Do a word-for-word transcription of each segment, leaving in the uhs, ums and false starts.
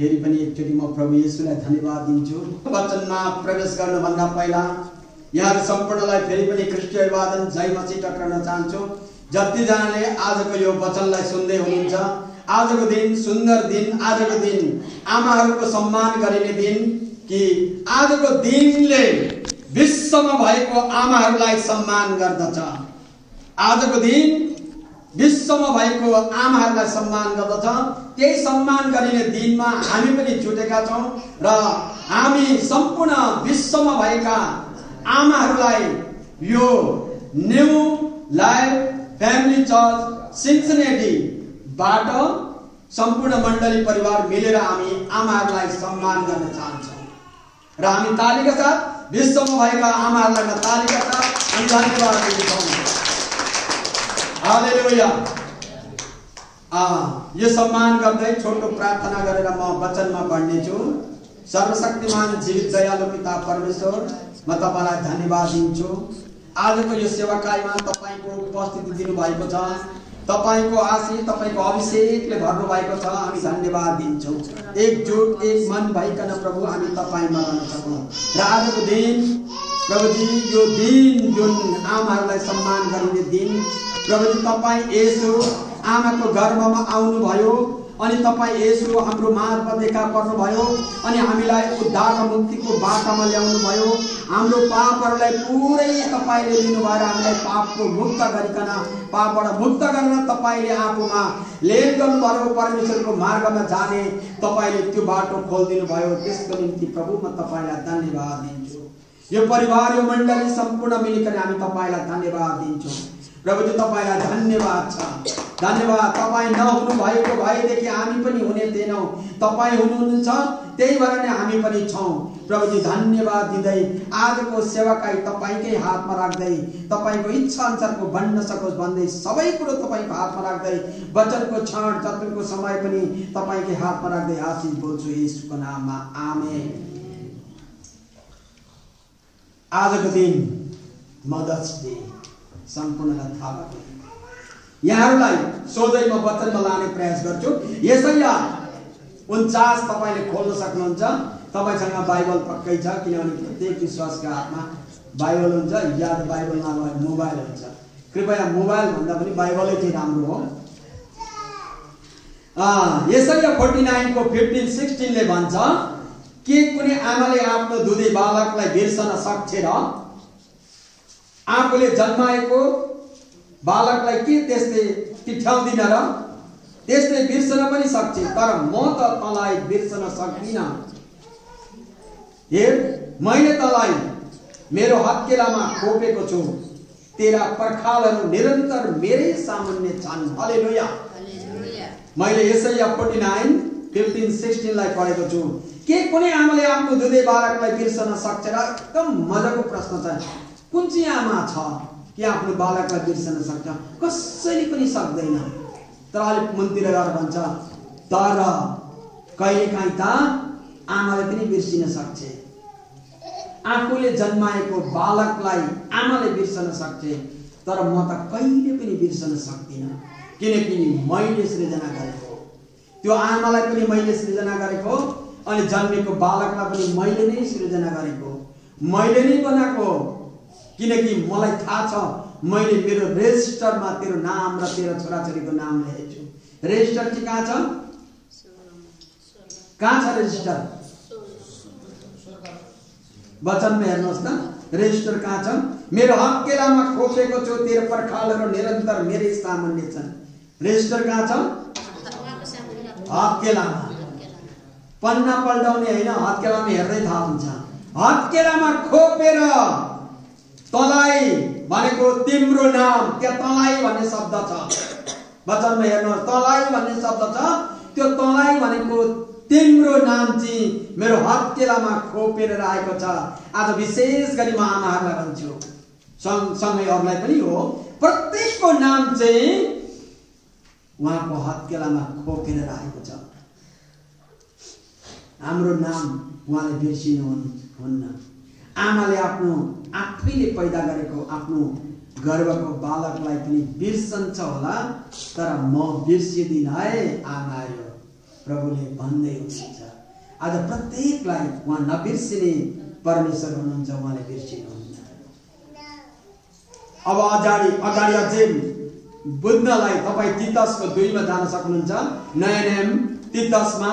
फेरि पनि एकचोटि म प्रभु येशूलाई धन्यवाद दिन्छु। वचनमा प्रवेश गर्नुभन्दा पहिला यहाँ सम्पूर्णलाई फेरि पनि ख्रीष्टीय अभिवादन जय मसीह टक्राउन चाहन्छु। जतिजनाले आजको यो वचनलाई सुन्दै हुनुहुन्छ, आजको दिन सुन्दर दिन, आजको दिन आमाहरूको सम्मान गरिने दिन, कि आजको दिनले विश्वमा भएको आमाहरूलाई सम्मान गर्दछ। आजको दिन विश्वमा भएको आमाहरूलाई सम्मान गर्दछ। त्यही सम्मान गरिने दिनमा हामी पनि जुटेका छौँ र हामी सम्पूर्ण विश्वमा भएका आमाहरूलाई यो न्यू लाइफ फ्यामिली चर्च सिन्सिनेटीबाट सम्पूर्ण मण्डली परिवार मिलेर हामी आमाहरूलाई सम्मान गर्न चाहन्छौँ र हामी तालीका साथ विश्वमा भएका आमाहरूलाई तालीका साथ धन्यवाद दिन्छौँ। हालेलुया। यो सम्मान गर्दै छोटो प्रार्थना गरेर म वचनमा पढ्नेछु। सर्वशक्तिमान जीवित दयालु पिता परमेश्वर, म तपाईलाई धन्यवाद दिन्छु। आजको यो सेवाकाईमा तपाईको उपस्थिति दिनुभएको छ, तपाईको आशीष तपाईको अभिषेकले भर्नु भएको छ। हामी धन्यवाद दिन्छौँ। एकजुट एक मन भइकन प्रभु हामी तपाईमा रहन सकौँ र आजको दिन प्रभुजी यो दिन जुन आमाहरूलाई सम्मान गरिने दिन, प्रभुजी तपाईँ येशू आमाको गर्भमा आउनुभयो अनि तपाईँ येशू हाम्रो माझमा देखा पर्नुभयो अनि हामीलाई उद्धार र मुक्तिको बाटोमा ल्याउनु भयो। हाम्रो पापहरूलाई पुरै तपाईले लिनुभएर हामीलाई पापको मुक्त गरिकन पापबाट मुक्त गरेर तपाईले आफूमा लेन गर्नुभयो। परमेश्वरको मार्गमा जाने तपाईले त्यो बाटो खोलिदिनु भयो। त्यसको निम्ति प्रभु म तपाईलाई धन्यवाद दिन्छु। यो परिवार यो मण्डली सम्पूर्ण मिलिकन हामी तपाईलाई धन्यवाद दिन्छौँ। प्रभुजी तपाईलाई धन्यवाद छ। धन्यवाद। तपाईँ नहुनु भएको भएदेखि हामी पनि हुने थिएनौँ। तपाईँ हुनुहुन्छ, त्यही भएर नै हामी पनि छौँ। प्रभुजी धन्यवाद दिँदै आजको सेवाकाई तपाईँकै हातमा राख्दै तपाईँको इच्छा अनुसारको बन्न सकोस् भन्दै सबै कुरो तपाईँको हातमा राख्दै वचनको क्षण चतुरको समय पनि तपाईँकै हातमा राख्दै आशीष बोल्छु येशूको नाममा, आमेन। आजको दिन मदर्स डे सम्पूर्णलाई थाहा भएको। यहाँहरूलाई सोझै म वचनमा लाने प्रयास गर्छु। यशाया उन्चास तपाईँले खोल्न सक्नुहुन्छ। तपाईँसँग बाइबल पक्कै छ, किनभने प्रत्येक विश्वासका हातमा बाइबल हुन्छ, या त बाइबल नभए मोबाइल हुन्छ। कृपया मोबाइल भन्दा पनि बाइबलै चाहिँ राम्रो हो। यशाया फोर्टी नाइन को फिफ्टिन सिक्सटिनले भन्छ, के कुनै आमाले आफ्नो दुधे बालकलाई बिर्सन सक्छ र आफूले जन्माएको बालकलाई के त्यस्तै तिठ्याउँदिन र? त्यस्तै बिर्सन पनि सक्छ, तर म त तँलाई बिर्सन सक्दिनँ। हेर, मैले तँलाई मेरो हत्केलामा खोपेको छु, तेरा पर्खालहरू निरन्तर मेरै सामुन्ने छन्। हालेलुया। मैले यशाया फोर्टी नाइन फिफ्टिन सिक्सटिन लाई पढेको छु। के कुनै आमाले आफ्नो दुधे बालकलाई बिर्सन सक्छ र? एकदम मजाको प्रश्न छ। कुन चाहिँ आमा छ कि आफ्नो बालकलाई बिर्सन सक्छ? कसैले पनि सक्दैन। तर अलिक मन्दिर गएर भन्छ, तर कहिलेकाहीँ त आमाले पनि बिर्सिन सक्छ। आफूले जन्माएको बालकलाई आमाले बिर्सन सक्छ, तर म त कहिले पनि बिर्सन सक्दिनँ, किनकि मैले सृजना गरेको, त्यो आमालाई पनि मैले सृजना गरेको अनि जन्मेको बालकलाई पनि मैले नै सृजना गरेको, मैले नै बनाएको। किनकि मलाई थाहा छ मैले मेरो रेजिस्टरमा तेरो नाम र तेरो छोराछोरीको नाम लेखेको छु। रेजिस्टर चाहिँ कहाँ छ? कहाँ छ रेजिस्टर? वचनमा हेर्नुहोस् त, रेजिस्टर कहाँ छ? मेरो हत्केलामा खोपेको छु, तेरो पर्खालहरू निरन्तर मेरै सामुन्ने छन्। रेजिस्टर कहाँ छ? हत्केलामा। पन्ना पल्टाउने होइन, हत्केलामा हेर्दै थाहा हुन्छ। हत्केलामा खोपेर तलाई भनेको तिम्रो नाम, त्यहाँ तलाई भन्ने शब्द छ। वचनमा हेर्नुहोस्, तलाई भन्ने शब्द छ। त्यो तलाई भनेको तिम्रो नाम चाहिँ मेरो हत्केलामा खोपेर राखेको छ। आज विशेष गरी म आमाहरूलाई भन्छु, सँगसँगै अरूलाई पनि हो, प्रत्येकको नाम चाहिँ उहाँको हत्केलामा खोपेर राखेको छ। हाम्रो नाम उहाँले बिर्सिनु हुन्न। आमाले आफ्नो आफैले पैदा गरेको आफ्नो गर्भको बालकलाई पनि बिर्सन्छ होला, तर म बिर्सिदिन है आमा, यो प्रभुले भन्दै हुनुहुन्छ। आज प्रत्येकलाई उहाँ नबिर्सिने परमेश्वर हुनुहुन्छ, उहाँले बिर्सिनुहुन्छ। अब अगाडि अगाडि अझै बुझ्नलाई तपाईँ तीतसको दुईमा जान सक्नुहुन्छ। नयाँ नियम तीतसमा,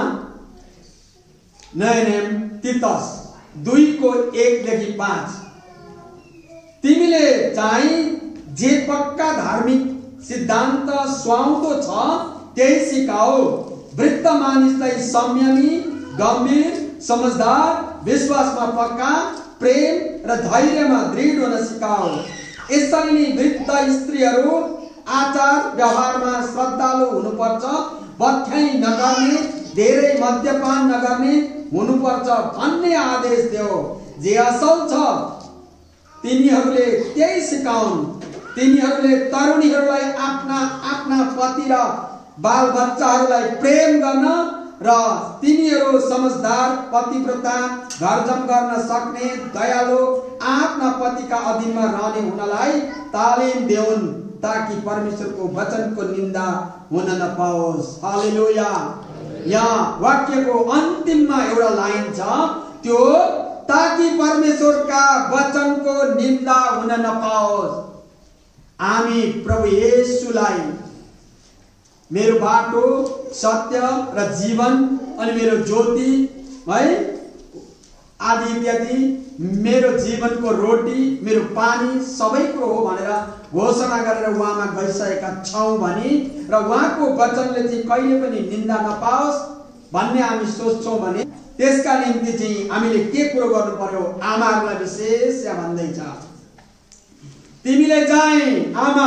नयाँ नियम तीतस दुईको एकदेखि पाँच। तिमीले चाहिँ जे पक्का धार्मिक सिद्धान्त सुहाउँदो छ त्यही सिकाओ। वृद्ध मानिसलाई संयमी, गम्भीर, समझदार, विश्वासमा पक्का, प्रेम र धैर्यमा दृढ हुन सिकाओ। यसरी नै वृद्ध स्त्रीहरू आचार व्यवहारमा श्रद्धालु हुनुपर्छ, बख्याइ नगर्ने, धेरै मद्यपान नगर्ने हुनुपर्छ भन्ने आदेश दियो। जे असल छ तिनीहरूले त्यही सिकाउन्। तिनीहरूले तरुणीहरूलाई आफ्ना आफ्ना पति र बालबच्चाहरूलाई प्रेम गर्न र तिनीहरू समझदार, पतिव्रता, घरजम गर्न सक्ने, दयालु, आफ्ना पतिका अधीनमा रहने हुनलाई तालिम देऊन्, ताकि परमेश्वरको वचनको निन्दा हुन नपाओस्। हालेलुया। यहाँ वाक्यको अन्तिममा एउटा लाइन छ, त्यो ताकि परमेश्वरका वचनको निन्दा हुन नपाओस्। हामी प्रभु येशूलाई मेरो बाटो, सत्य र जीवन अनि मेरो ज्योति है आदि इत्यादि, मेरो जीवनको रोटी, मेरो पानी सबै कुरो हो भनेर घोषणा गरेर उहाँमा गइसकेका छौँ भने र उहाँको वचनले चाहिँ कहिले पनि निन्दा नपाओस् भन्ने हामी सोच्छौँ भने त्यसका निम्ति चाहिँ हामीले के कुरो गर्नु पर्यो? आमाहरूलाई विशेष यहाँ भन्दैछ, तिमीले चाहिँ आमा,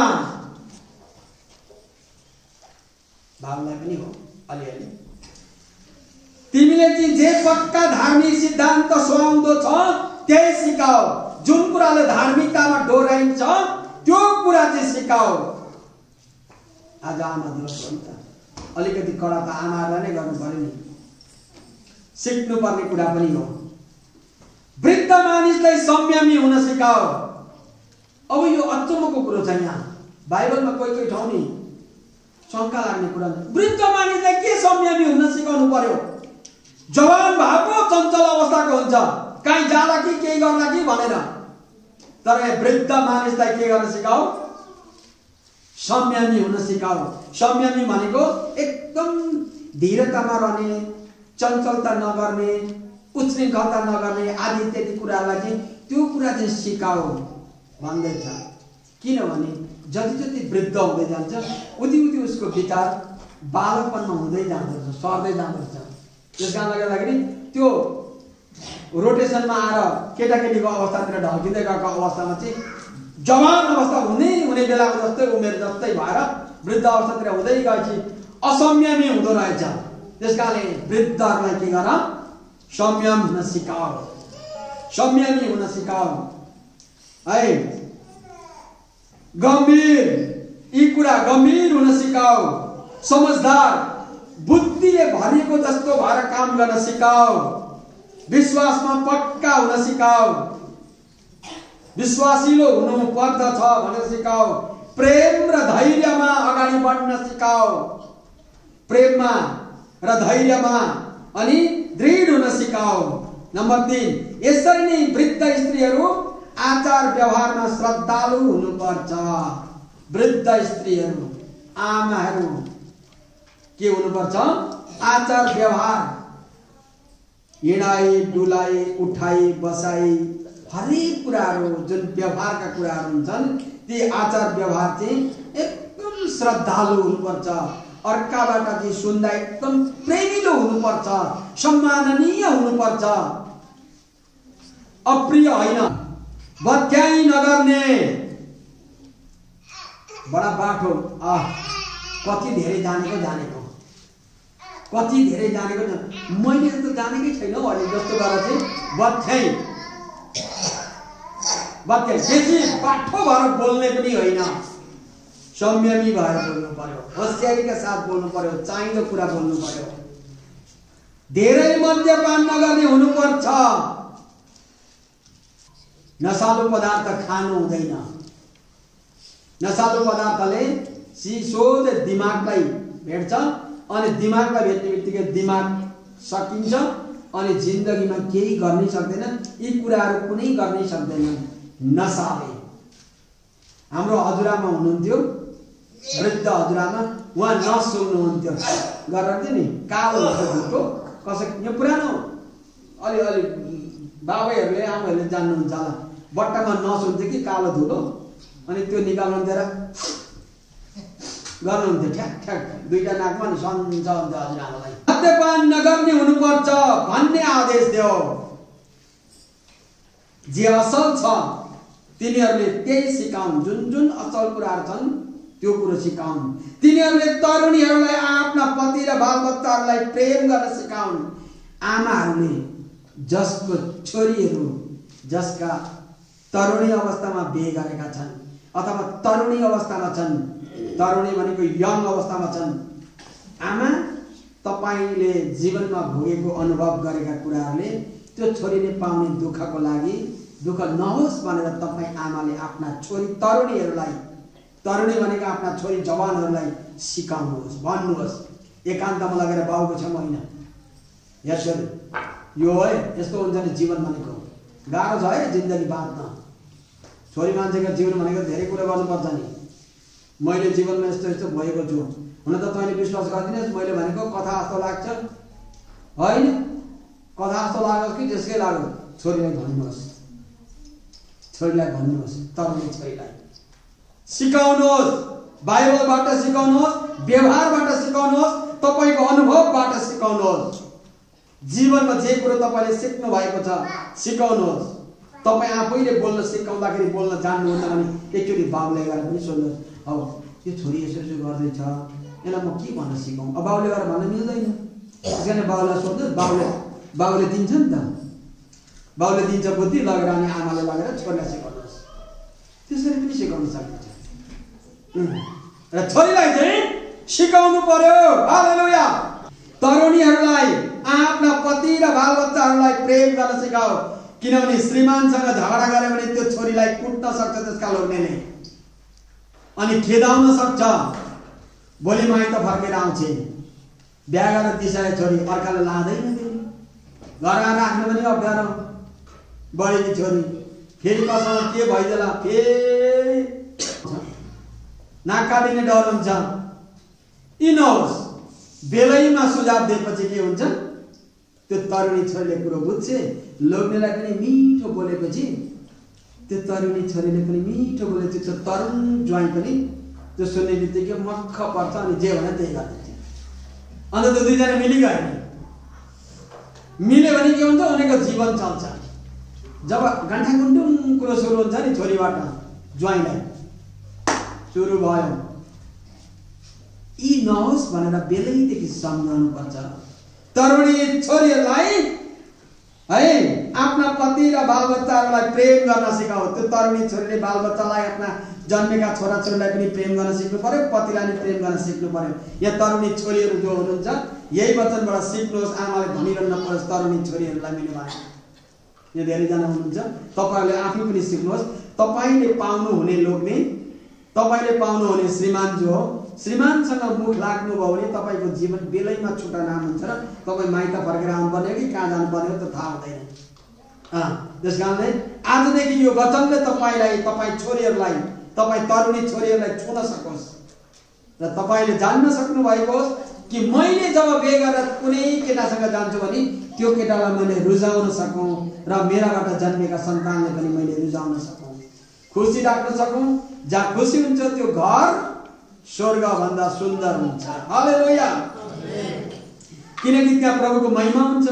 भावलाई पनि हो अलिअलि, तिमीले चाहिँ जे पक्का धार्मिक सिद्धान्त सुहाउँदो छ त्यही सिकाओ। जुन कुराले धार्मिकतामा डोराइन्छ त्यो कुरा चाहिँ सिकाओ। आज आमाहरू अलिकति कडा त आमाहरूलाई नै गर्नु पर्यो नि, सिक्नु पर्ने कुरा पनि हो। वृद्ध मानिसलाई संयमी हुन सिकाओ। अब यो अचम्मको कुरो छ, यहाँ बाइबलमा कोही कोही ठाउँ नि शङ्का लाग्ने कुरा, वृद्ध मानिसलाई के संयमी हुन सिकाउनु पर्यो? जवान भएको चञ्चल अवस्थाको हुन्छ, कहीँ जाला कि केही गर्ला कि भनेर। तर वृद्ध मानिसलाई के गर्न सिकाओ? संयमी हुन सिकाओ। संयमी भनेको एकदम धीरतामा रहने, चञ्चलता नगर्ने, उच्छृङ्खलता नगर्ने आदि इत्यादि कुरालाई चाहिँ त्यो कुरा चाहिँ सिकाओ भन्दैछ। किनभने जति जति वृद्ध हुँदै जान्छ उति उति उसको विचार बालकपनमा हुँदै जाँदछ, सर्दै जाँदछ। त्यस कारणले गर्दाखेरि त्यो रोटेसनमा आएर केटाकेटीको अवस्थातिर ढल्किँदै गएको अवस्थामा चाहिँ जवान अवस्था हुँदै हुने बेलाको जस्तै उमेर जस्तै भएर वृद्ध अवस्थातिर हुँदै गएपछि असंयमी हुँदो रहेछ। त्यस कारणले वृद्धहरूलाई के गर? संयम हुन सिकाओ, संयमी हुन सिकाओ है। गम्भीर, यी कुरा गम्भीर हुन सिकाओ। समझदार, बुद्धिले भरिएको जस्तो भएर काम गर्न सिकाओ। विश्वासमा पक्का हुन सिकाओ, विश्वासिलो हुनु पर्दछ भनेर सिकाओ। प्रेम र धैर्यमा अगाडि बढ्न सिकाओ, प्रेममा र धैर्यमा अनि दृढ हुन सिकाओ। नम्बर तीन, यसरी नै वृद्ध स्त्रीहरू आचार व्यवहारमा श्रद्धालु हुनुपर्छ। वृद्ध स्त्रीहरू, आमाहरू के हुनुपर्छ? आचार व्यवहार, हिँडाइ डुलाइ उठाइ बसाइ हरेक कुराहरू जुन व्यवहारका कुराहरू हुन्छन् ती आचार व्यवहार चाहिँ एकदम श्रद्धालु हुनुपर्छ। अर्काबाट चाहिँ सुन्दा एकदम प्रेमिलो हुनुपर्छ, सम्माननीय हुनुपर्छ, अप्रिय होइन, बत्याइ नगर्ने। बडा बाठो आ कति धेरै जानेको जानेको कति धेरै जानेको मैले त जानेकै छैन भने जस्तो गरेर चाहिँ बत्याइ बत्याइ बेसी बाठो भएर बोल्ने पनि होइन, संयमी भएर बोल्नु पर्यो, होसियारीका साथ बोल्नु पर्यो, चाहिँदो कुरा बोल्नु पर्यो। धेरै मद्यपान नगर्ने हुनुपर्छ, नशालु पदार्थ खानु हुँदैन। नशालु पदार्थले सिसोधे दिमागलाई भेट्छ अनि दिमागलाई भेट्ने बित्तिकै दिमाग सकिन्छ अनि जिन्दगीमा केही गर्नै सक्दैन। यी कुराहरू कुनै गर्नै सक्दैन नसाले। हाम्रो हजुरआमा हुनुहुन्थ्यो, वृद्ध हजुरआमा, उहाँ नस सुन्नुहुन्थ्यो, गराउँथ्यो नि कालो धुलो। कसै यो पुरानो अलि अलि बाबैहरूले आमाहरूले जान्नुहुन्छ होला, बट्टामा नस हुन्थ्यो कि कालो धुलो, अनि त्यो निकाल्नुहुन्थ्यो र गर्नुहुन्थ्यो ठ्याक ठ्याक दुईटा नाकमा नि सन्च हुन्थ्यो हजुरआमालाई। मद्यपान नगर्ने हुनुपर्छ भन्ने आदेश दियो। जे असल छ तिनीहरूले त्यही सिकाउन्, जुन जुन असल कुराहरू छन् त्यो कुरो सिकाउन्। तिनीहरूले तरुणीहरूलाई आफ्ना पति र बालबच्चाहरूलाई प्रेम गर्न सिकाउन्। आमाहरूले जसको छोरीहरू जसका तरुणी अवस्थामा बिहे गरेका छन् अथवा तरुणी अवस्थामा छन्, तरुणी भनेको यङ अवस्थामा छन्, आमा तपाईले जीवनमा भोगेको अनुभव गरेका कुराहरूले त्यो छोरीले पाउने दुःखको लागि दुःख नहोस् भनेर तपाई आमाले आफ्ना छोरी तरुणीहरूलाई, तरुणी भनेको आफ्ना छोरी जवानहरूलाई सिकाउनुहोस्, भन्नुहोस्। एकान्तमा लगेर बाउको छेउमा होइन, यसरी यो है यस्तो हुन्छ नि जीवन भनेको। गाह्रो छ है जिन्दगी बाँच्न। छोरी मान्छेको जीवन भनेको धेरै कुरा गर्नुपर्छ नि। मैले जीवनमा यस्तो यस्तो भएको छु, हुन त तैँले विश्वास गरिदिनुहोस्, मैले भनेको कथा जस्तो लाग्छ होइन, कथा जस्तो लागोस् कि त्यसकै लागोस्, छोरीलाई भन्नुहोस्, छोरीलाई भन्नुहोस्, तरुणी छोरीलाई सिकाउनुहोस्, बाइबलबाट सिकाउनुहोस्, व्यवहारबाट सिकाउनुहोस्, तपाईँको अनुभवबाट सिकाउनुहोस्। जीवनमा जे कुरो तपाईँले सिक्नु भएको छ सिकाउनुहोस्। तपाईँ आफैले बोल्न सिकाउँदाखेरि बोल्न जान्नुहुन्छ भने एकचोटि बाउले गएर पनि सोध्नुहोस्, अब यो छोरी यसो यसो गर्दैछ, यसलाई म के भन्न सिकाउँ। अब बाउले गएर भन्न मिल्दैन, त्यसकारण बाउलाई सोध्नुहोस्, बाउले बाउले दिन्छ नि त, बाउले दिन्छ बुद्धि, लगेर अनि आमाले लगेर छोरीलाई सिकाउनुहोस्। त्यसरी पनि सिकाउन सकिन्छ। र छोरीलाई चाहिँ सिकाउनु पर्यो। हालेलुया। तरुणीहरूलाई आफ्ना पति र बालबच्चाहरूलाई प्रेम गर्न सिकाऊ, किनभने श्रीमानसँग झगडा गरे भने त्यो छोरीलाई कुट्न सक्छ त्यसका लोग्नेले, अनि खेदाउन सक्छ। भोलि माइत फर्केर आउँछ, बिहा गरेर दिसाए छोरी अर्काले लाँदैन, घरमा राख्नु पनि अप्ठ्यारो। बढीकी छोरी फेरि कसँग के भइदेला, फेरि नाक काटिने डर हुन्छ। यी नहोस्। बेलैमा सुझाव दिएपछि के हुन्छ, त्यो तरुणी छोरीले कुरो बुझ्छ, लोग्नेलाई पनि मिठो बोलेपछि त्यो तरुणी छोरीले पनि मिठो बोलेपछि त्यो तरुण ज्वाइँ पनि त्यो सुन्ने बित्तिकै मक्ख पर्छ, अनि जे भने त्यही गरिदिन्छ। अन्त त्यो दुईजना मिली गए, मिल्यो भने के हुन्छ, उनीको जीवन चल्छ। जब गान्ठागुन्डुङ कुरो सुरु हुन्छ नि छोरीबाट ज्वाइँलाई सुरु भयो, यी नहोस् भनेर बेलैदेखि सम्झाउनु पर्छ। तरुणी छोरीहरूलाई है आफ्ना पति र बालबच्चाहरूलाई प्रेम गर्न सिकाऊ। त्यो तरुणी छोरीले बालबच्चालाई आफ्ना जन्मेका छोराछोरीलाई पनि प्रेम गर्न सिक्नु पर्यो, पतिलाई पनि प्रेम गर्न सिक्नु पर्यो। यहाँ तरुणी छोरीहरू जो हुनुहुन्छ यही वचनबाट सिक्नुहोस्। आमाले भनिरहनु परोस् तरुणी छोरीहरूलाई मैले भने, यो धेरैजना हुनुहुन्छ, तपाईँहरूले आफै पनि सिक्नुहोस्। तपाईँले पाउनुहुने लोग्ने, तपाईँले पाउनुहुने श्रीमान जो हो, श्रीमानसँग मुख लाग्नुभयो भने तपाईँको जीवन बेलैमा छुट्टा नाम हुन्छ र तपाईँ माइत फर्केर आउनुपर्ने हो कि कहाँ जानुपर्ने हो त थाहा हुँदैन। त्यस कारणले आजदेखि यो वचनले तपाईँलाई, तपाईँ छोरीहरूलाई, तपाईँ तरुणी छोरीहरूलाई छुन सकोस् र तपाईँले जान्न सक्नु भएको होस् कि मैले जब बिहे गरेर कुनै केटासँग जान्छु भने त्यो केटालाई मैले रुझाउन सकौँ र मेराबाट जन्मेका सन्तानले पनि मैले रुझाउन सकौँ, खुसी राख्न सकौँ। जहाँ खुसी हुन्छ त्यो घर स्वर्ग भन्दा सुन्दर हुन्छ। हालेलुया। किनकि त्यहाँ प्रभुको महिमा हुन्छ।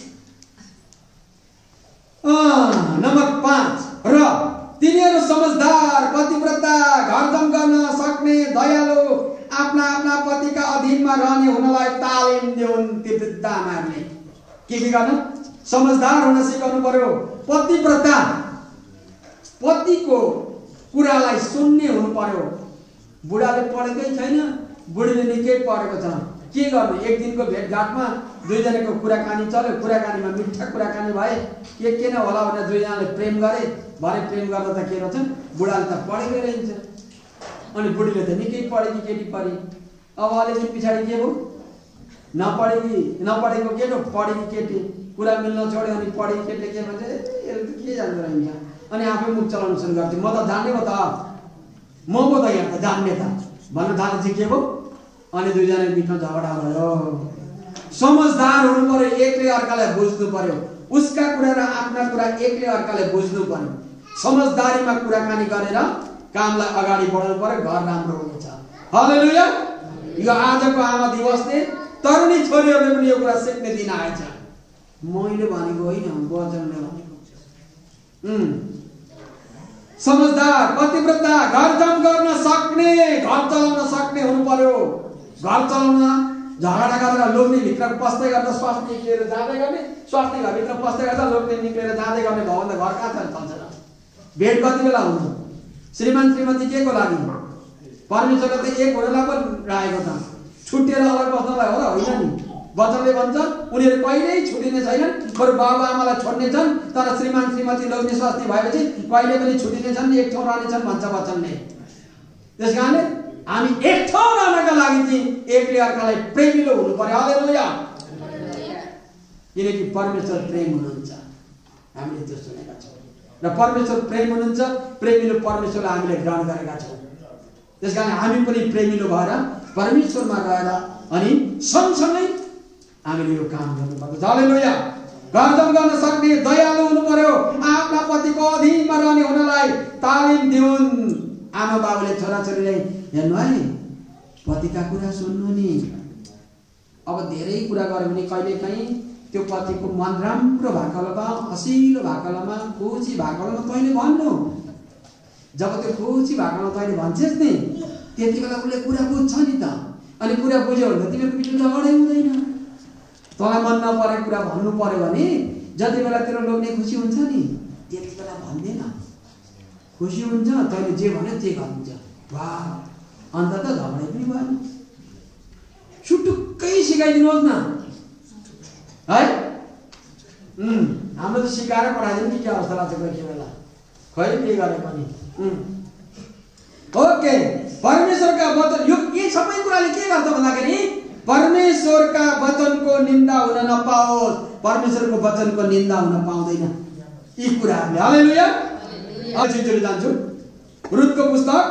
नम्बर पाँच, र तिनीहरू समझदार, पतिव्रता, घरजम गर्न सक्ने, दयालु, आफ्ना आफ्ना पतिका अधीनमा रहने हुनलाई तालिम देऊन्। ती वृद्ध आमाहरूले के के गर्नु, समझदार हुन सिकाउनु पर्यो। पतिव्रता, पतिको कुरालाई सुन्ने हुनु पर्यो। बुढाले पढेकै छैन, बुढीले निकै पढेको छ, के गर्नु। एक दिनको भेटघाटमा दुईजनाको कुराकानी चल्यो, कुराकानीमा मिठा कुराकानी भए, के के न होला भनेर दुईजनाले प्रेम गरे। भरे प्रेम गर्दा त के रहेछ, बुढाले त पढेकै रहन्छ, अनि बुढीले त निकै पढेकी केटी पढी। अब अलिकति पछाडि के हो, नपढेकी नपढेको केटो, पढेकी केटी कुरा मिल्न छोड्यो अनि पढी केटले के भन्छ यसले त के जान्दो रहेछ अनि आफै मुख चलाउन सुरु गर्थ्यो। म त जान्ने हो त म पो त यहाँ त जान्ने त भन्न थाले चाहिँ के भयो अनि दुईजना बिचमा झगडा भयो। समझदार हुनु पर्यो, एकले अर्कालाई बुझ्नु पर्यो, उसका कुरा र आफ्ना कुरा एकले अर्काले बुझ्नु पर्यो। समझदारीमा कुराकानी गरेर कामलाई अगाडि बढाउनु पर्यो, घर राम्रो हुनेछ। हालेलुया। यो आजको आमा दिवसले तरुणी छोरीहरूले पनि यो कुरा सिक्ने दिन आएछ। मैले भनेको होइन, वचनले भनेको। उम् समझदार, पतिव्रता, घर जम गर्न सक्ने, घर चलाउन सक्ने हुनु पर्यो। घर चलाउन झगडा गरेर लोग्ने भित्र पस्दै गर्दा स्वास्नी निक्लेर जाँदै गर्ने, स्वास्नी घरभित्र पस्दै गर्दा लोग्ने निक्लेर जाँदै गर्ने भयो भने घर कहाँ चल्छ र? भेट कति बेला हुन्छ? श्रीमान श्रीमती के को लागि? परमेश्वरले त एक हुनलाई पनि राखेको छ, छुट्टिएर अलग बस्नलाई हो र होइन नि? वचनले भन्छ उनीहरू कहिल्यै छुटिने छैनन्, बरु बाबा आमालाई छोड्ने छन्, तर श्रीमान श्रीमती लोग्ने स्वास्नी भएपछि कहिले पनि छुटिने छन्, एक ठाउँ रहनेछन् भन्छ वचनले। त्यसकारणले हामी एक ठाउँ रहनका लागि चाहिँ एकले अर्कालाई प्रेमिलो हुनु पर्यो। हालेलुया। किनकि परमेश्वर प्रेम हुनुहुन्छ, हामीले त्यो सुनेका छौँ र परमेश्वर प्रेम हुनुहुन्छ, प्रेमिलो परमेश्वरलाई हामीले ग्रहण गरेका छौँ। त्यसकारण हामी पनि प्रेमिलो भएर परमेश्वरमा गएर अनि सँगसँगै हामीले यो काम गर्नुपर्छ। हालेलुया। घर जम गर्न सक्ने, दयालु हुनु पर्यो, आफ्ना पतिको अधीनमा रहने हुनलाई तालिम दिउन्। आमा बाबुले छोराछोरीलाई हेर्नु है, पतिका कुरा सुन्नु नि। अब धेरै कुरा गर्यो भने कहिलेकाहीँ त्यो पतिको मन राम्रो भएको बेलामा, हँसिलो भएको बेलामा, खुसी भएको बेलामा तैँले भन्नु। जब त्यो खुसी भएको बेलामा तैँले भन्छस् नि, त्यति बेला उसले कुरा बुझ्छ नि त। अनि कुरा बुझ्यो भने त तिमीहरूको बिचमा झगडै हुँदैन। तँलाई मन नपरेको कुरा भन्नु पर्यो भने जति बेला तेरो लोग्ने खुसी हुन्छ नि त्यति बेला भन्दैन, खुसी हुन्छ, तैँले जे भन्यो त्यही गरिदिन्छ। वाह, अन्त त झगडै पनि भएन। छुटुक्कै सिकाइदिनुहोस् न है। उम् हाम्रो त सिकाएर पठाइदिनु कि के अवस्था लाग्छ कोही के बेला, खै के गरे पनि। ओके, परमेश्वरका वचन, यो यी सबै कुराले के गर्छ भन्दाखेरि परमेश्वरका वचनको निन्दा हुन नपाओस्। परमेश्वरको वचनको निन्दा हुन पाउँदैन यी कुराहरूले। हालेलुया। अब छिटो जान्छु रुतको पुस्तक,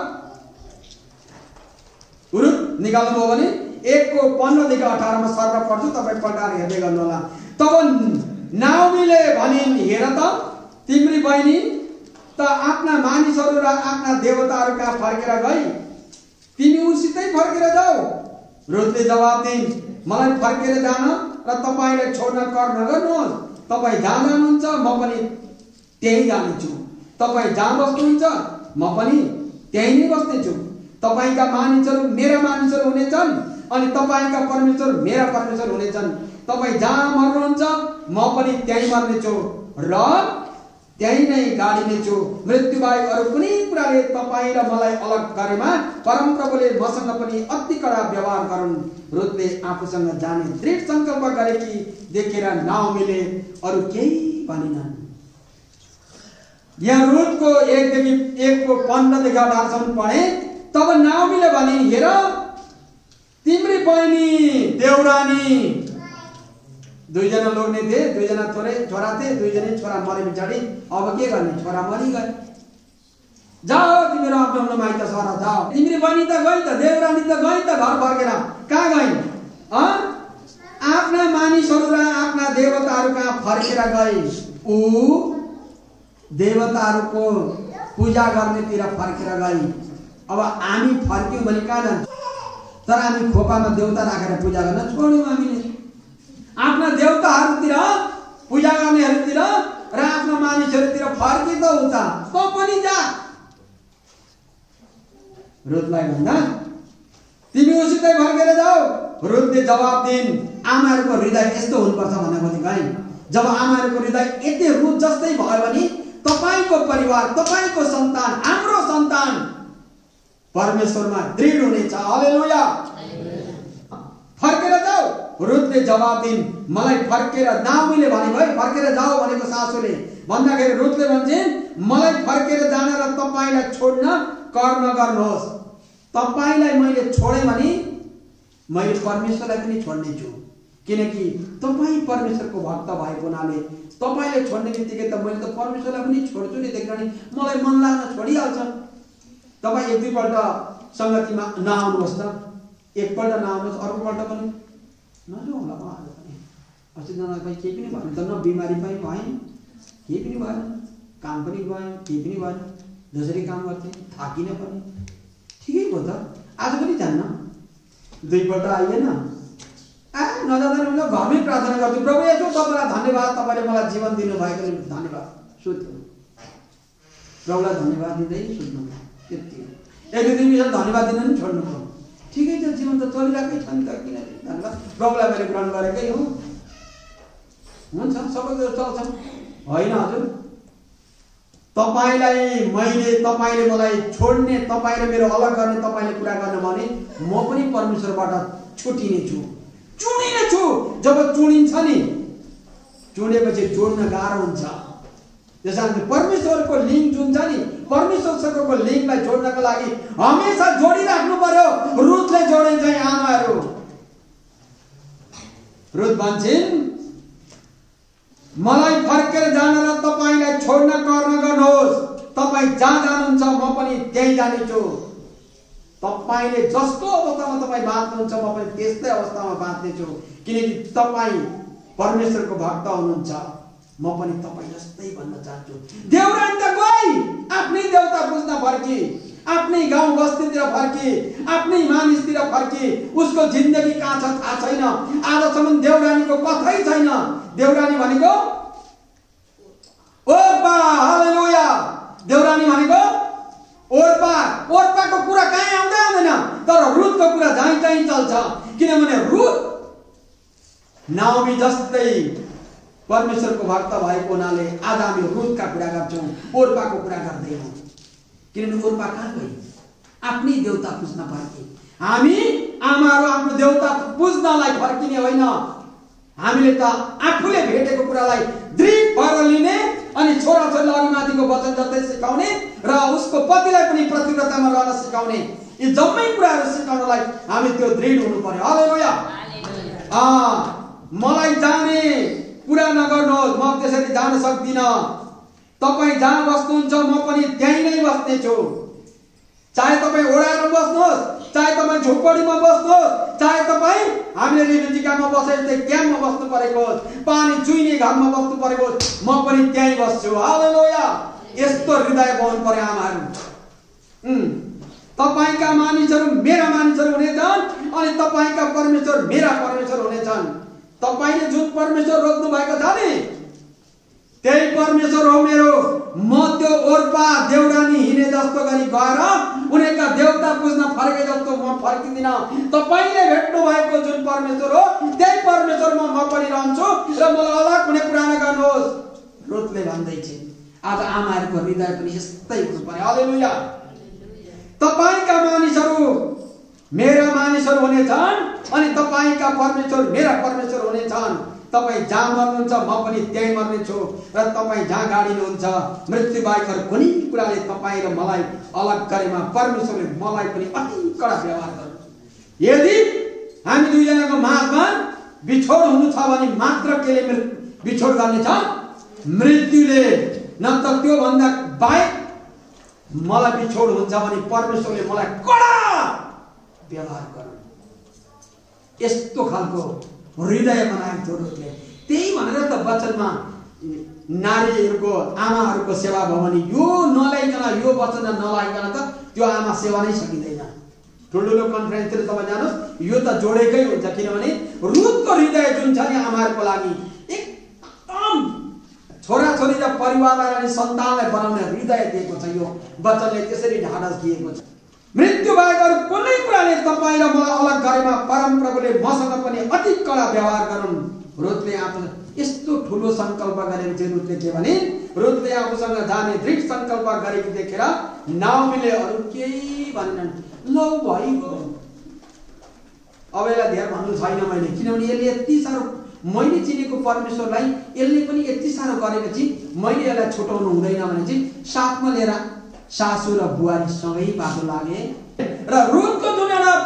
रुत निकाल्नु हो भने एकको पन्ध्रदेखि अठारमा सर्व पढ्छु, तपाईँ पल्टाएर हेर्दै गर्नु होला। तब नाओमीले भनिन्, हेर त तिम्री बहिनी त आफ्ना मानिसहरू र आफ्ना देवताहरू कहाँ फर्केर गई, तिमी उसितै फर्केर जाऊ। रुतले जवाब दिइन्, मलाई फर्केर जान र तपाईँलाई छोड्न कर नगर्नुहोस्। तपाईँ जहाँ जानुहुन्छ म पनि त्यहीँ जानेछु, तपाईँ जहाँ बस्नुहुन्छ म पनि त्यहीँ नै बस्नेछु। तपाईँका मानिसहरू मेरा मानिसहरू हुनेछन् अनि तपाईँका परमेश्वर मेरा परमेश्वर हुनेछन्। तपाईँ जहाँ मर्नुहुन्छ म पनि त्यहीँ मर्नेछु र त्यही नै गाडिनेछु। मृत्यु बाहेक अरू कुनै कुराले तपाईँ र मलाई अलग गरेमा परमप्रभुले मसँग पनि अति कडा व्यवहार गरून्। रुतले आफूसँग जाने दृढ संकल्प गरेकी देखेर नाओमीले अरू केही भनिनन्। यहाँ रुतको एकदेखि एकको पन्ध्रदेखि अठारसम्म पढे। तब नाओमीले भनिन्, हेर तिम्री बहिनी देउरानी, दुईजना लोग्ने थिए, दुईजना छोरे छोरा थिए, दुईजना छोरा मरे पछाडि अब के गर्ने, छोरा मरिगए। जाओ तिमीहरू आफ्नो आफ्नो माइत सर जाओ। तिम्री बहिनी त गई त, देउरानी त गई त, घर फर्केर कहाँ गइन्? आफ्ना मानिसहरू र आफ्ना देवताहरू कहाँ फर्केर गई। ऊ देवताहरूको पूजा गर्नेतिर फर्केर गई। अब हामी फर्क्यौँ भने कहाँ जान्छ? तर हामी खोपामा देवता राखेर पूजा गर्न छोड्यौँ। हामीले आफ्ना देवताहरूतिर पूजा गर्नेहरूतिर र आफ्ना मानिसहरूतिर फर्किँदो हुन्छ, तँ पनि जा। रुतलाई भन्दा तिमी उसितै फर्केर जाऊ। रुतले जवाब दिइन्, आमाहरूको हृदय यस्तो हुनुपर्छ भन्ने खोजेको है। जब आमाहरूको हृदय यति रुत जस्तै भयो भने तपाईँको परिवार, तपाईँको सन्तान, हाम्रो सन्तान परमेश्वरमा दृढ हुनेछ। हालेलुया। फर्केर जाऊ। रुतले जवाब दिइन्, मलाई फर्केर, नाओमीले भनेको है फर्केर जाऊ भनेको सासूले भन्दाखेरि रुतले भन्छन्, मलाई फर्केर जान र तपाईँलाई छोड्न कर नगर्नुहोस्। तपाईँलाई मैले छोडेँ भने मैले परमेश्वरलाई पनि छोड्नेछु, किनकि तपाईँ परमेश्वरको भक्त भएको हुनाले तपाईले छोड्ने बित्तिकै त मैले त परमेश्वरलाई पनि छोड्छु नि, देख्न नि मलाई मन लाग्न छोडिहाल्छ। तपाईँ एक दुईपल्ट सङ्गतिमा नआउनुहोस् त, एकपल्ट नआउनुहोस्, अर्कोपल्ट पनि नजाउँ होला आज पनि। अस्ति नआएको केही पनि भएन त, न बिमारी पनि भएन, केही पनि भएन, काम पनि गएन, केही पनि भएन, जसरी काम गर्थेँ थाकिन पनि, ठिकै भयो त। आज पनि जान्न, दुईपल्ट आइएन, आ नजाँदा हुन्छ, घरमै प्रार्थना गर्छु, प्रभु यसो तपाईँलाई धन्यवाद, तपाईँले मलाई जीवन दिनुभएको धन्यवाद, सुत्नु प्रभुलाई धन्यवाद दिँदै सुत्नु, त्यति एक दुई दिन धन्यवाद दिन पनि छोड्नु पर्यो। ठिकै छ, जीवन त चलिरहेकै छ नि त, किन धन्यवाद प्रभुलाई मैले ग्रहण गरेकै हो, हुन्छ सबै कुरो चल्छ होइन हजुर। तपाईलाई मैले तपाईले मलाई छोड्ने, तपाईले मेरो अलग गर्ने, तपाईले कुरा गर्ने भने म पनि परमेश्वरबाट छुटिने छु, चुनिने छु। जब चुनिन्छ नि, चुनेपछि जोड्न गाह्रो हुन्छ। त्यसैले परमेश्वरको लिङ्क जुन छ नि, परमेश्वरसँगको लिङ्कलाई जोड्नको लागि हमेशा जोडिराख्नु पर्यो। रुथले जोडिन्छ आमाहरू, रुथ भन्छन् मलाई फर्केर जान र तपाईलाई छोड्न गर्न गर्नुहोस्, तपाईँ जहाँ जानुहुन्छ म पनि त्यही जानेछु। तपाईले जस्तो अवस्थामा तपाईँ बाँच्नुहुन्छ म पनि त्यस्तै अवस्थामा बाँच्नेछु, किनकि तपाईँ परमेश्वरको भक्त हुनुहुन्छ, म पनि तपाईँ जस्तै भन्न चाहन्छु। देउरानी त गई आफ्नै देवता पुज्न फर्की, आफ्नै गाउँ बस्तीतिर फर्की, आफ्नै मानिसतिर फर्की, उसको जिन्दगी कहाँ छ थाहा छैन। आजसम्म देउरानीको कथै छैन। देउरानी भनेको ओर्पा, हालेलुया। देउरानी भनेको ओर्पा, ओर्पाको कुरा कहीँ आउँदै आउँदैन, तर रुथको कुरा जहीँ तहीँ चल्छ। किनभने रुथ नाओमी जस्तै परमेश्वरको भक्त भएको हुनाले आज हामी रुथका कुरा गर्छौँ, ओर्पाको कुरा गर्दैनौँ। किनभने ओर्पा कहाँ गई? आफ्नै देवता पुज्न फर्की। हामी आमाहरू आफ्नो देवता पुज्नलाई फर्किने होइन, हामीले त आफूले भेटेको कुरालाई दृढ भएर लिने अनि छोराछोरीलाई अरूमाथिको वचन जस्तै सिकाउने र उसको पतिलाई पनि प्रतिव्रतामा रहन सिकाउने, यी जम्मै कुराहरू सिकाउनलाई हामी त्यो दृढ हुनु पर्यो। हालेलुया। अँ मलाई जाने कुरा नगर्नुहोस्, म त्यसरी जान सक्दिनँ। तपाईँ जहाँ बस्नुहुन्छ म पनि त्यहीँ नै बस्नेछु। चाहे तपाईँ ओडारमा बस्नुहोस्, चाहे तपाईँ झोपडीमा बस्नुहोस्, चाहे तपाईँ हामीले रिबेन्जिकामा बसे जस्तै क्याम्पमा बस्नु परेको होस्, पानी चुइने घरमा बस्नु परेको होस्, म पनि त्यहीँ बस्छु। हालेलुया। यस्तो हृदय बनाउनु पर्यो आमाहरू। तपाईँका मानिसहरू मेरा मानिसहरू हुनेछन् अनि तपाईँका परमेश्वर मेरा परमेश्वर हुनेछन्। तपाईँले जुन परमेश्वर रोज्नु भएको छ नि त्यही परमेश्वर हो मेरो। म त्यो ओर्पा देउरानी हिँडे जस्तो गरी गएर उनीका देवता पुज्न फर्के जस्तो म फर्किदिन। तपाईँले भेट्नु भएको जुन परमेश्वर हो त्यही परमेश्वरमा म पनि रहन्छु र मलाई अलग हुने कुरा नगर्नुहोस्। रुथले भन्दै छिन्। आज आमाहरूको हृदय पनि यस्तै हुनु पर्यो। हालेलुया। तपाईँका मानिसहरू मेरा मानिसहरू हुनेछन् अनि तपाईँका परमेश्वर मेरा परमेश्वर हुनेछन्। तपाईँ जहाँ मर्नुहुन्छ म पनि त्यहीँ मर्नेछु र तपाईँ जहाँ गाडिनुहुन्छ मृत्यु बाहेक अरू कुनै कुराले तपाईँ र मलाई अलग गरेमा परमेश्वरले मलाई पनि अति कडा व्यवहार गर्नु। यदि हामी दुईजनाको माझमा बिछोड हुनु छ भने मात्र केले बिछोड गर्नेछ? मृत्युले। न त त्यो भन्दा बाहेक मलाई बिछोड हुन्छ भने परमेश्वरले मलाई कडा व्यवहार गर्नु। यस्तो खालको हृदय बनाएको थियो रुथले। त्यही भनेर त वचनमा नारीहरूको आमाहरूको सेवा भयो भने यो नल्याइकन यो वचन नलाइकन त त्यो आमा सेवा नै सकिँदैन। ठुल्ठुलो कन्फरेन्सतिर तपाईँ जानुहोस् यो त जोडेकै हुन्छ। किनभने रुथको हृदय जुन छ नि आमाहरूको लागि एकदम छोराछोरी र परिवारलाई अनि सन्तानलाई बनाउने हृदय दिएको छ। यो वचनले त्यसरी ढाडस दिएको छ। मृत्यु बाहेक अरू कुनै कुराले तपाईँ र मलाई अलग गरेमा परमप्रभुले मसँग पनि अति कडा व्यवहार गरून्। रुथले आफू यस्तो ठुलो सङ्कल्प गरेको थियो। रुथले के भने रुथले आफूसँग जाने दृढ सङ्कल्प गरेको देखेर नाओमीले अरू केही भनेनन्। लौ भइगयो, अब यसलाई धेरै भन्नु छैन मैले, किनभने यसले यति साह्रो मैले चिनेको परमेश्वरलाई यसले पनि यति साह्रो गरेपछि मैले यसलाई छुटाउनु हुँदैन भने चाहिँ साथमा लिएर सासू र बुहारी सँगै बाटो लागे र रुथको दुनियाँमा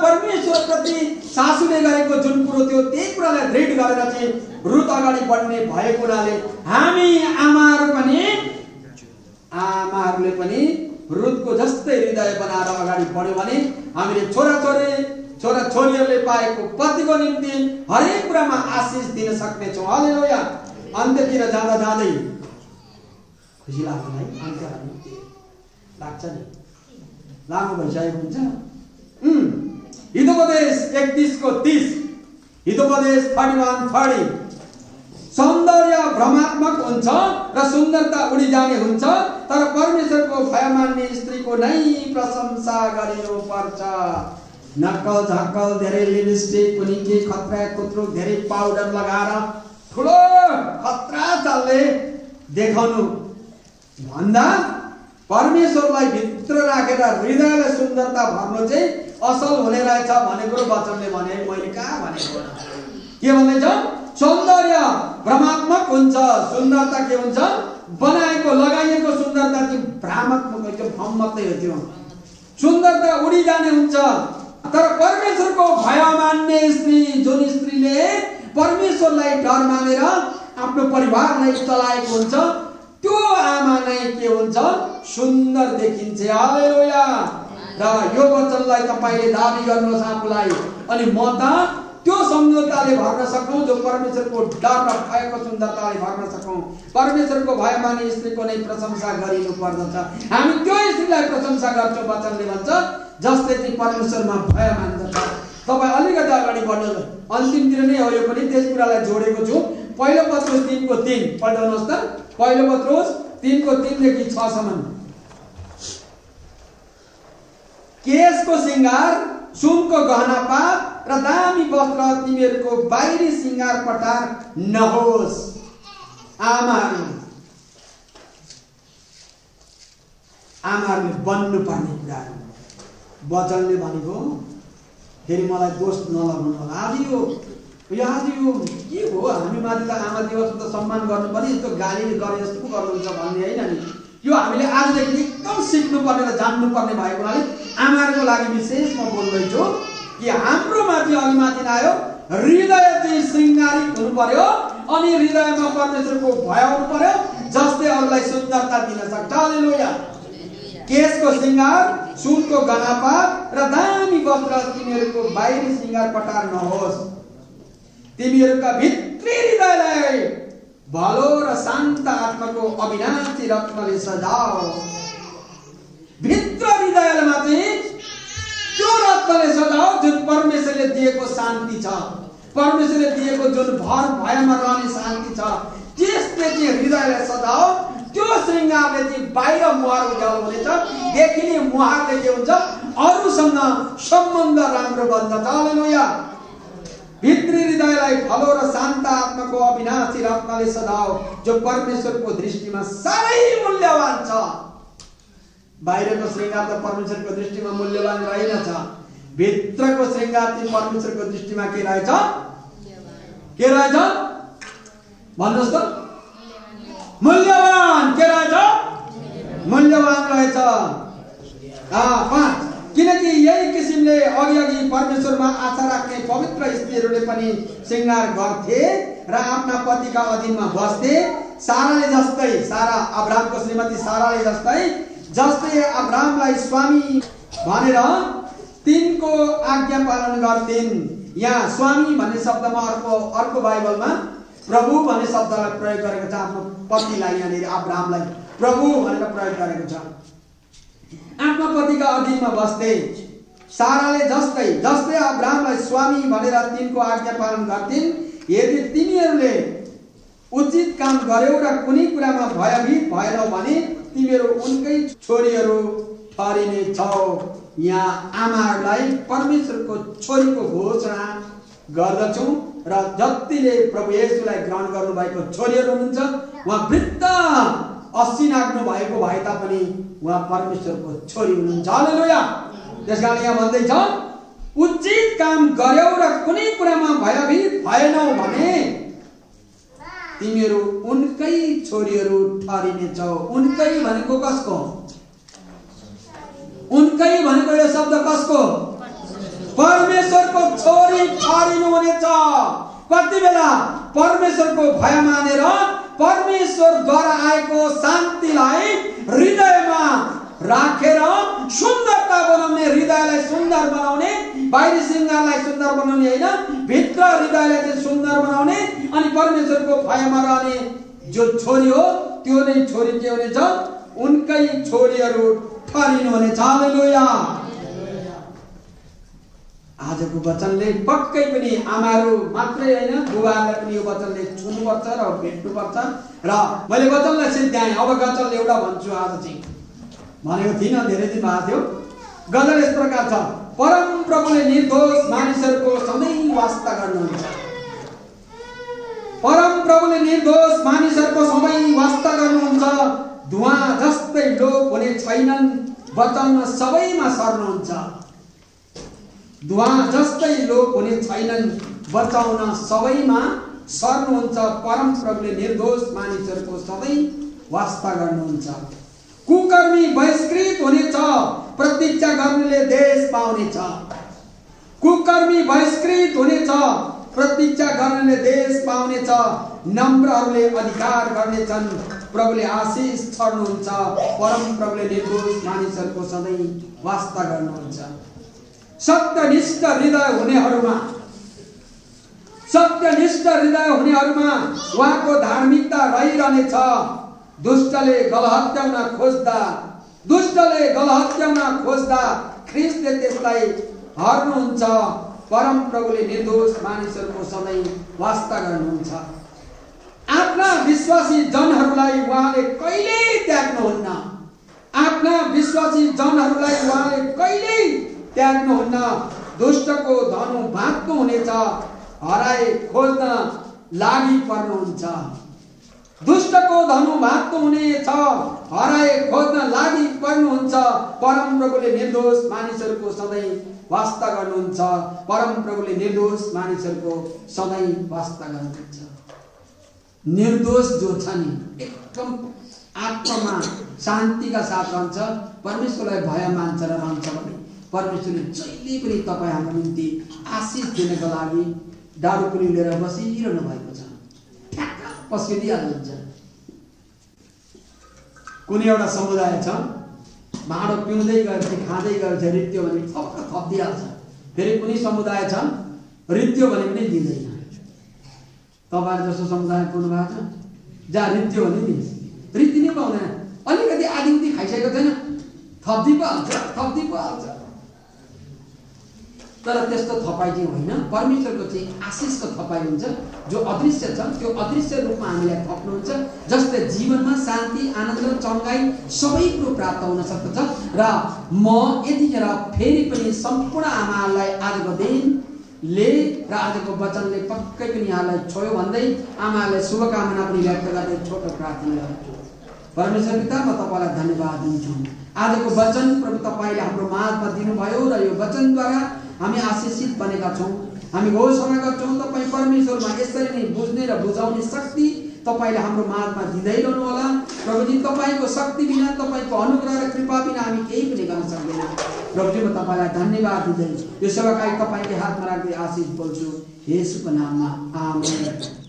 परमेश्वर प्रति सासूले गरेको जुन कुरो थियो त्यही कुरालाई दृढ गरेर चाहिँ रुथ अगाडि बढ्ने भएको हुनाले हामी आमाहरू पनि आमाहरूले पनि रुथको जस्तै हृदय बनाएर अगाडि बढ्यौँ भने हामीले छोराछोरी छोराछोरीहरूले पाएको पतिको निम्ति हरेक कुरामा आशिष दिन सक्नेछौँ। हालेलुया। अन्त्यतिर जाँदा जाँदै खुसी लाग्दैन है? अन्त्य लाग्छ नि, लामो भइसकेको हुन्छ। हितोपदेश एकतीस को तीस, हितोपदेश थर्टी वन थर्टी। सौन्दर्य भ्रमात्मक हुन्छ र सुन्दरता उडी जाने हुन्छ, तर परमेश्वरको भय मान्ने स्त्रीको नै प्रशंसा गरिनु पर्छ। नक्कल झक्कल धेरै लिपस्टिक पनि के खतरा खुत्रो धेरै पाउडर लगाएर ठुलो खतरा चालले देखाउनु भन्दा परमेश्वरलाई भित्र राखेर हृदयलाई सुन्दरता भर्नु चाहिँ असल हुने रहेछ भन्ने कुरो वचनले भने। मैले कहाँ भनेको के भन्दैछ? सौन्दर्य भ्रमात्मक हुन्छ, सुन्दरता के हुन्छ? बनाएको लगाइएको सुन्दरता चाहिँ भ्रामत्मक हुन्छ, भ्रम मात्रै हो त्यो। सुन्दरता उडी जाने हुन्छ, तर परमेश्वरको भय मान्ने स्त्री, जुन स्त्रीले परमेश्वरलाई डर मानेर आफ्नो परिवारलाई चलाएको हुन्छ, त्यो आमा नै के हुन्छ? सुन्दर देखिन्छ। हालेलुया। र यो वचनलाई तपाईले दाबी गर्नुहोस् आफूलाई, अनि म त त्यो सुन्दरताले भर्न सकौं जो परमेश्वरको डर र भयको सुन्दरताले भर्न सकौं। परमेश्वरको भय मान्ने स्त्रीको नै प्रशंसा गरिनु पर्दछ। हामी त्यो स्त्रीलाई प्रशंसा गर्छौं, वचनले भन्छ, जसले चाहिँ परमेश्वरमा भय मान्दछ। तपाई अलिकति अगाडि बढ्नु, अन्तिमतिर नै हो यो पनि, त्यस कुरालाई जोडेको छु। पहिलो पत्रुस तीन को तीन पढ्नुहोस् त। पहिलो पत्रुस तीन को तीन देखि छ सम्म। केशको श्रृंगार, सुनको गहना पात र दामी वस्त्र तिमीहरूको बाहिरी श्रृंगार पटार नहोस्। आमाहरू आमाहरूले बन्नु पर्ने कुराहरू वचनले भनेको। फेरि मलाई दोष नलगाउनु होला, आज यो आज यो के हो, हामी माथि त आमा दिवसको त सम्मान गर्नु पर्ने, यस्तो गाली गरे जस्तो पो गर्नुहुन्छ भन्ने होइन नि। यो हामीले आजदेखि एकदम सिक्नुपर्ने र जान्नुपर्ने भएको हुनाले आमाहरूको लागि विशेष म बोल्दैछु कि हाम्रो माथि अघि माथि आयो हृदय चाहिँ श्रृंगारित हुनु पर्यो, अनि हृदयमा परमेश्वरको भय हुनु पर्यो, जसले अरूलाई सुन्दरता दिन सक्छ। हालेलुया। केशको श्रृंगार, सुनको गहनापात र दामी वस्त्र तिमीहरूको बाहिरी श्रृंगार पटार नहोस्। तिमीहरूका भित्री हृदयलाई भलो र शान्त आत्माको अविनाशी रत्नले सजाओ। भित्र हृदयमा चाहिँ त्यो रत्नले सजाओ जुन परमेश्वरले दिएको शान्ति छ, परमेश्वरले दिएको जुन भर भयमा रहने शान्ति छ, त्यसले चाहिँ हृदयलाई सजाओ। त्यो श्रृंगारले चाहिँ बाहिर मुहार उज्यालो हुनेछ, देखिने मुहारले के हुन्छ? अरूसँग सम्बन्ध राम्रो बन्दछ। हालेलुया। भित्री हृदयलाई भलो र शान्त आत्माको अविनाशी रत्नले सजाओ, जो परमेश्वरको दृष्टिमा साह्रै मूल्यवान छ। बाहिरको श्रृंगार त परमेश्वरको दृष्टिमा मूल्यवान रहेनछ, भित्रको श्रृंगार चाहिँ परमेश्वरको दृष्टिमा के रहेछ? के रहेछ भन्नुहोस् त? मूल्यवान। के रहेछ? मूल्यवान रहेछ। पाँच, किनकि यही किसिमले अघि अघि परमेश्वरमा आशा राख्ने पवित्र स्त्रीहरूले पनि श्रृंगार गर्थे र आफ्ना पतिका अधीनमा बस्थे। साराले जस्तै, सारा अब्राहमको श्रीमती साराले जस्तै जस्तै अब्राहमलाई स्वामी भनेर तिनको आज्ञा पालन गर्थिन्। यहाँ स्वामी भन्ने शब्दमा अर्को अर्को बाइबलमा प्रभु भन्ने शब्दलाई प्रयोग गरेको छ। आफ्नो पतिलाई यहाँनिर अब्राहमलाई प्रभु भनेर प्रयोग गरेको छ। आफ्ना पतिका अधीनमा बस्थे। साराले जस्तै जस्तै अब्राहमलाई स्वामी भनेर तिनको आज्ञा पालन गर्थिन्। यदि तिमीहरूले उचित काम गर्यौ र कुनै कुरामा भयभीत भएनौ भने तिमीहरू उनकै छोरीहरू ठहरिने छौ। यहाँ आमाहरूलाई परमेश्वरको छोरीको घोषणा गर्दछौ र जतिले प्रभु येशूलाई ग्रहण गर्नु भएको छोरीहरू हुनुहुन्छ, उहाँ वृद्ध अस्सी नाग्नु भएको भए तापनि उहाँ परमेश्वरको छोरी हुनुहुन्छ। हालेलुया। त्यसकारण यहाँ भन्दैछ उचित काम गर्यौ र कुनै कुरामा भयभीत भएनौ भने तिमीहरू उनकै छोरीहरू ठहरिनेछौ। उनकै भनेको कसको? उनकै भनेको यो शब्द कसको? परमेश्वरको छोरी ठहरिनु हुनेछ। कति बेला परमेश्वरको भय मानेर परमेश्वरद्वारा आएको शान्तिलाई हृदयमा राखेर सुन्दरता बनाउने, हृदयलाई सुन्दर बनाउने, बाहिरी सिंगारलाई सुन्दर बनाउने हैन, भित्र हृदयलाई चाहिँ सुन्दर बनाउने अनि परमेश्वरको भयमा रहने जो छोरी हो त्यो नै छोरी के हुनेछ? उनकै छोरीहरू ठहरिनु हुनेछ। हालेलुया। आजको वचनले पक्कै पनि आमाहरू मात्रै हैन, बुबालाई पनि यो वचनले छुनुपर्छ र भेट्नुपर्छ। र मैले वचनलाई सिद्ध्याएँ। अब गजल एउटा भन्छु आज चाहिँ, भनेको थिइनँ, धेरै दिन भएको थियो। गजल यस प्रकार छ, परम प्रभुले निर्दोष मानिसहरूको सधैँ वास्ता गर्नुहुन्छ। परम प्रभुले निर्दोष मानिसहरूको सधैँ वास्ता गर्नुहुन्छ। धुवाँ जस्तै लोप हुने छैनन्, बचाउन सबैमा सर्नुहुन्छ। धुवाँ जस्तै लोप हुने छैनन्, बचाउन सबैमा सर्नुहुन्छ। परम प्रभुले निर्दोष मानिसहरूको सधैँ वास्ता गर्नुहुन्छ। कुकर्मी बहिष्कृत हुनेछ, प्रतीक्षा गर्नेले देश पाउनेछ। कुकर्मी बहिष्कृत हुनेछ, प्रतीक्षा गर्नेले देश पाउनेछ। नम्रहरूले अधिकार गर्नेछन्, प्रभुले आशिष छर्नुहुन्छ। परम प्रभुले निर्दोष मानिसहरूको सधैँ वास्ता गर्नुहुन्छ। सत्यनिष्ठ हृदय हुनेहरूमा सत्यनिष्ठ हृदय हुनेहरूमा उहाँको धार्मिकता रहिरहनेछ। दुष्टले गलहत्याउन खोज्दा दुष्टले गलहत्याउन खोज्दा ख्रीष्टले त्यसलाई हर्नुहुन्छ। परम प्रभुले निर्दोष मानिसहरूको सधैँ वास्ता गर्नुहुन्छ। आफ्ना विश्वासी जनहरूलाई उहाँले कहिल्यै त्याग्नुहुन्न। आफ्ना विश्वासी जनहरूलाई उहाँले कहिल्यै त्याग्नुहुन्न। दुष्टको धनु भाँच्नु हुनेछ, हराए खोज्न लागि पर्नुहुन्छ। दुष्टको धनु भाँच्नु हुनेछ, हराए खोज्न लागि पर्नुहुन्छ। परम प्रभुले निर्दोष मानिसहरूको सधैँ वास्ता गर्नुहुन्छ। परम प्रभुले निर्दोष मानिसहरूको सधैँ वास्ता गर्नुहुन्छ। निर्दोष जो छ नि एकदम आत्मामा शान्तिका साथ रहन्छ, परमेश्वरलाई भय मान्छ र रहन्छ भने परमेश्वरले जहिले पनि तपाईँ हाम्रो निम्ति आशिष दिनको लागि दारुपुरी लिएर बसिरहनु भएको छ। ठ्याक्क पस्किदिइहाल्नुहुन्छ। कुनै एउटा समुदाय छ, भाँडो पिउँदै गएपछि खाँदै गएपछि रित्यो भने थप्प थपिदिइहाल्छ। फेरि कुनै समुदाय छ, रित्यो भने पनि दिँदैन। तपाईँहरू जस्तो समुदाय पुग्नु भएको छ, जहाँ रित्यो भने नि रित्ति नै पाउँदैन। अलिकति आदिमुदी खाइसकेको छैन, थप्दी पो हाल्छ, थप्दी पो हाल्छ। तर त्यस्तो थपाइ चाहिँ होइन, परमेश्वरको चाहिँ आशिषको थपाइ हुन्छ। जो अदृश्य छ त्यो अदृश्य रूपमा हामीलाई थप्नुहुन्छ, जसले जीवनमा शान्ति, आनन्द, चङ्गाई सबै कुरो प्राप्त हुन सक्दछ। र म यतिखेर फेरि पनि सम्पूर्ण आमाहरूलाई आजको दिनले र आजको वचनले पक्कै पनि यहाँलाई छोयो भन्दै आमाहरूलाई शुभकामना पनि व्यक्त गर्दै छोटो प्रार्थना गर्छु। परमेश्वर पिता, म तपाईँलाई धन्यवाद दिन्छु। आजको वचन प्रभु तपाईँले हाम्रो माझमा दिनुभयो र यो वचनद्वारा हामी आशिषित बनेका छौँ। हामी घोषणा गर्छौँ तपाईँ परमेश्वरमा यसरी नै बुझ्ने र बुझाउने शक्ति तपाईँले हाम्रो माझमा दिँदै रहनु होला। प्रभुजी, तपाईँको शक्ति बिना, तपाईँको अनुग्रह र कृपा बिना हामी केही पनि गर्न सक्दैनौँ। प्रभुजी, म तपाईँलाई धन्यवाद दिँदै यो सेवाकाई तपाईँकै हातमा राख्दै आशिष बोल्छु, येशूको नाममा, आमेन।